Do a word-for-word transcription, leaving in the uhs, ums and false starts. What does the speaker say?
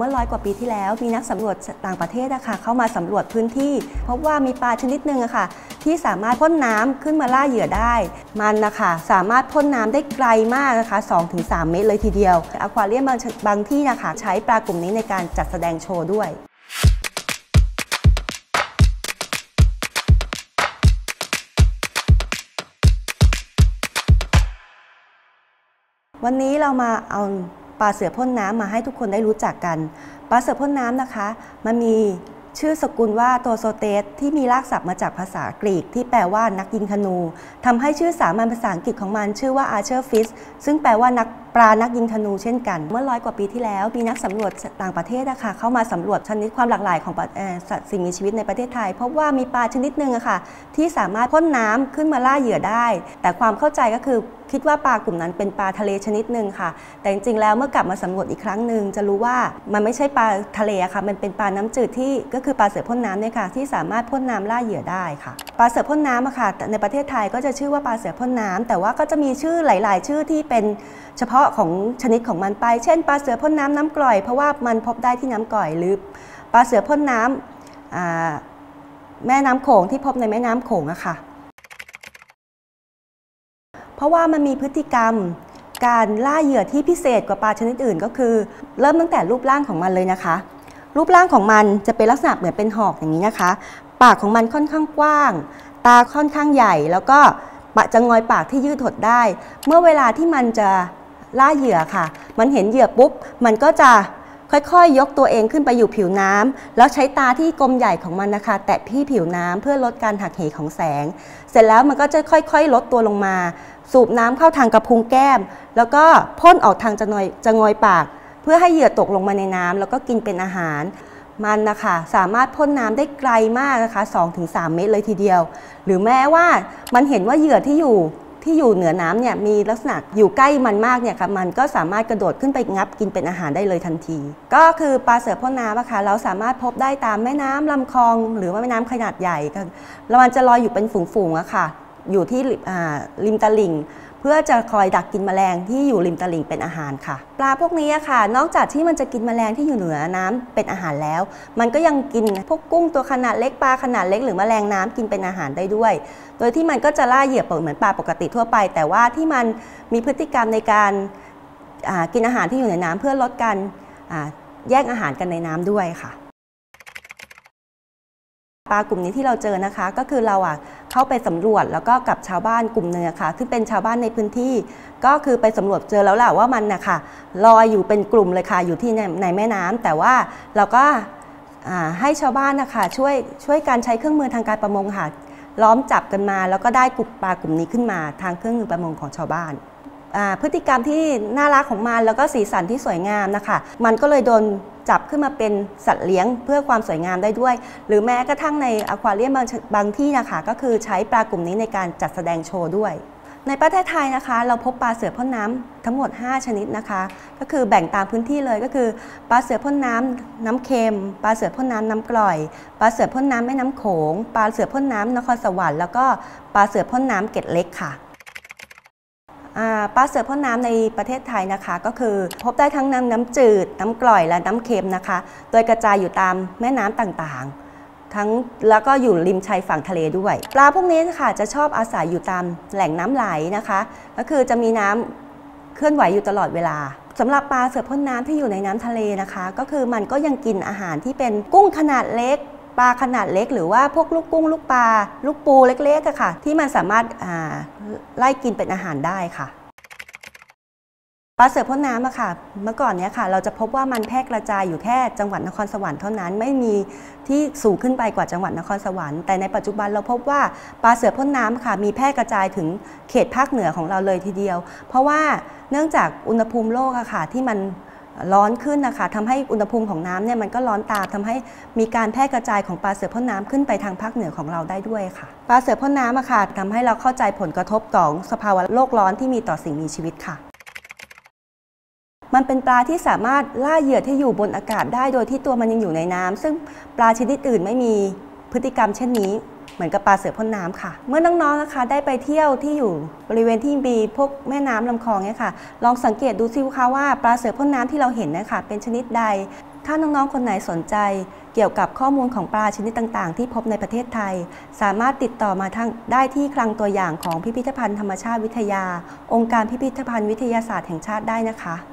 มื่อร้อยกว่าปีที่แล้วมีนักสำรวจต่างประเทศนะคะเข้ามาสำรวจพื้นที่พบว่ามีปลาชนิดหนึ่งอะค่ะที่สามารถพ่นน้ำขึ้นมาล่าเหยื่อได้มันนะคะสามารถพ่นน้ำได้ไกลมากนะคะ สองถึงสาม เมตรเลยทีเดียวอควาเรียมบางบางที่นะคะใช้ปลากลุ่มนี้ในการจัดแสดงโชว์ด้วยวันนี้เรามาเอาปลาเสือพ่นน้ำมาให้ทุกคนได้รู้จักกันปลาเสือพ่นน้ำนะคะมันมีชื่อสกุลว่าโตโซเตสที่มีรากศัพท์มาจากภาษากรีกที่แปลว่านักยิงธนูทำให้ชื่อสามัญภาษาอังกฤษของมันชื่อว่า Archer Fish ซึ่งแปลว่านักปลานักยิงธนูเช่นกันเมื่อร้อยกว่าปีที่แล้วมีนักสำรวจต่างประเทศนะคะเข้ามาสำรวจชนิดความหลากหลายของสัตว์สิ่งมีชีวิตในประเทศไทยพบว่ามีปลาชนิดหนึ่งอะค่ะที่สามารถพ่นน้ำขึ้นมาล่าเหยื่อได้แต่ความเข้าใจก็คือคิดว่าปลากลุ่มนั้นเป็นปลาทะเลชนิดหนึ่งค่ะแต่จริงๆแล้วเมื่อกลับมาสำรวจอีกครั้งหนึ่งจะรู้ว่ามันไม่ใช่ปลาทะเลค่ะมันเป็นปลาน้ำจืดที่ก็คือปลาเสือพ่นน้ำเนี่ยค่ะที่สามารถพ่นน้ำล่าเหยื่อได้ค่ะปลาเสือพ่นน้ำอะค่ะในประเทศไทยก็จะชื่อว่าปลาเสือพ่นน้ำแต่ว่าก็จะมีชื่อหลายๆชื่อที่เป็นเฉพาะของชนิดของมันไปเช่นปลาเสือพ่นน้ำน้ำกร่อยเพราะว่ามันพบได้ที่น้ำกร่อยหรือปลาเสือพ่นน้ำแม่น้ำโขงที่พบในแม่น้ำโขงอะค่ะเพราะว่ามันมีพฤติกรรมการล่าเหยื่อที่พิเศษกว่าปลาชนิดอื่นก็คือเริ่มตั้งแต่รูปร่างของมันเลยนะคะรูปร่างของมันจะเป็นลักษณะเหมือนเป็นหอกอย่างนี้นะคะปากของมันค่อนข้างกว้างตาค่อนข้างใหญ่แล้วก็จะงอยปากที่ยืดหดได้เมื่อเวลาที่มันจะล่าเหยื่อค่ะมันเห็นเหยื่อปุ๊บมันก็จะค่อยๆยกตัวเองขึ้นไปอยู่ผิวน้ำแล้วใช้ตาที่กลมใหญ่ของมันนะคะแตะที่ผิวน้ำเพื่อลดการหักเหของแสงเสร็จแล้วมันก็จะค่อยๆลดตัวลงมาสูบน้ำเข้าทางกระพุ้งแก้มแล้วก็พ่นออกทางจะงอยจะงอยปากเพื่อให้เหยื่อตกลงมาในน้ำแล้วก็กินเป็นอาหารมันนะคะสามารถพ่นน้ำได้ไกลมากนะคะ สองถึงสาม เมตรเลยทีเดียวหรือแม้ว่ามันเห็นว่าเหยื่อที่อยู่ที่อยู่เหนือน้ำเนี่ยมีลักษณะอยู่ใกล้มันมากเนี่ยค่ะมันก็สามารถกระโดดขึ้นไปงับกินเป็นอาหารได้เลยทันทีก็คือปลาเสือพ่นน้ำนะคะเราสามารถพบได้ตามแม่น้ำลำคลองหรือว่าแม่น้ำขนาดใหญ่แล้วมันจะลอยอยู่เป็นฝูงๆอะค่ะอยู่ที่ริมตลิ่งเพื่อจะคอยดักกินแมลงที่อยู่ริมตลิ่งเป็นอาหารค่ะปลาพวกนี้ค่ะนอกจากที่มันจะกินแมลงที่อยู่เหนือน้ำเป็นอาหารแล้วมันก็ยังกินพวกกุ้งตัวขนาดเล็กปลาขนาดเล็กหรือแมลงน้ำกินเป็นอาหารได้ด้วยโดยที่มันก็จะล่าเหยื่อเหมือนปลาปกติทั่วไปแต่ว่าที่มันมีพฤติกรรมในการกินอาหารที่อยู่ในน้ำเพื่อลดการแย่งอาหารกันในน้ำด้วยค่ะปลากลุ่มนี้ที่เราเจอนะคะก็คือเราอ่ะเข้าไปสำรวจแล้วก็กับชาวบ้านกลุ่มหนึ่งค่ะซึ่งเป็นชาวบ้านในพื้นที่ก็คือไปสำรวจเจอแล้วแหละว่ามันนะคะลอยอยู่เป็นกลุ่มเลยค่ะอยู่ที่ในในแม่น้ำแต่ว่าเราก็ให้ชาวบ้านนะคะช่วยช่วยการใช้เครื่องมือทางการประมงค่ะล้อมจับกันมาแล้วก็ได้กลุ่มปลากลุ่มนี้ขึ้นมาทางเครื่องมือประมงของชาวบ้านพฤติกรรมที่น่ารักของมันแล้วก็สีสันที่สวยงามนะคะมันก็เลยโดนจับขึ้นมาเป็นสัตว์เลี้ยงเพื่อความสวยงามได้ด้วยหรือแม้กระทั่งในอควาเรียมบางบางที่นะคะก็คือใช้ปลากลุ่มนี้ในการจัดแสดงโชว์ด้วยในประเทศไทยนะคะเราพบปลาเสือพ่นน้ำทั้งหมดห้าชนิดนะคะก็คือแบ่งตามพื้นที่เลยก็คือปลาเสือพ่นน้ำน้ำเค็มปลาเสือพ่นน้ำน้ำกร่อยปลาเสือพ่นน้ำแม่น้ำโขงปลาเสือพ่นน้ำนครสวรรค์แล้วก็ปลาเสือพ่นน้ำเกล็ดเล็กค่ะปลาเสือพ่นน้ำในประเทศไทยนะคะก็คือพบได้ทั้งน้ำน้ำจืดน้ำกร่อยและน้ำเค็มนะคะโดยกระจายอยู่ตามแม่น้ำต่างๆทั้งแล้วก็อยู่ริมชายฝั่งทะเลด้วยปลาพวกนี้ค่ะจะชอบอาศัยอยู่ตามแหล่งน้ำไหลนะคะก็คือจะมีน้ำเคลื่อนไหวอยู่ตลอดเวลาสำหรับปลาเสือพ่นน้ำที่อยู่ในน้ำทะเลนะคะก็คือมันก็ยังกินอาหารที่เป็นกุ้งขนาดเล็กปลาขนาดเล็กหรือว่าพวกลูกกุ้งลูกปลาลูกปูเล็กๆค่ะที่มันสามารถไล่กินเป็นอาหารได้ค่ะปลาเสือพ่นน้ำอะค่ะเมื่อก่อนเนี้ยค่ะเราจะพบว่ามันแพร่กระจายอยู่แค่จังหวัดนครสวรรค์เท่านั้นไม่มีที่สูงขึ้นไปกว่าจังหวัดนครสวรรค์แต่ในปัจจุบันเราพบว่าปลาเสือพ่นน้ำค่ะมีแพร่กระจายถึงเขตภาคเหนือของเราเลยทีเดียวเพราะว่าเนื่องจากอุณหภูมิโลกอะค่ะที่มันร้อนขึ้นนะคะทำให้อุณหภูมิของน้ำเนี่ยมันก็ร้อนตามทำให้มีการแพร่กระจายของปลาเสือพ่นน้ำขึ้นไปทางภาคเหนือของเราได้ด้วยค่ะปลาเสือพ่นน้ำอะค่ะทำให้เราเข้าใจผลกระทบของสภาวะโลกร้อนที่มีต่อสิ่งมีชีวิตค่ะมันเป็นปลาที่สามารถล่าเหยื่อที่อยู่บนอากาศได้โดยที่ตัวมันยังอยู่ในน้ำซึ่งปลาชนิดอื่นไม่มีพฤติกรรมเช่นนี้เหมือนกับปลาเสือพ่นน้ำค่ะเมื่อน้องๆนะคะได้ไปเที่ยวที่อยู่บริเวณที่มีพวกแม่น้ำลำคลองเนี่ยค่ะลองสังเกตดูซิคะว่าปลาเสือพ่นน้ำที่เราเห็นนะคะเป็นชนิดใดถ้าน้องๆคนไหนสนใจเกี่ยวกับข้อมูลของปลาชนิดต่างๆที่พบในประเทศไทยสามารถติดต่อมาทางได้ที่คลังตัวอย่างของพิพิธภัณฑ์ธรรมชาติวิทยาองค์การพิพิธภัณฑ์วิทยาศาสตร์แห่งชาติได้นะคะ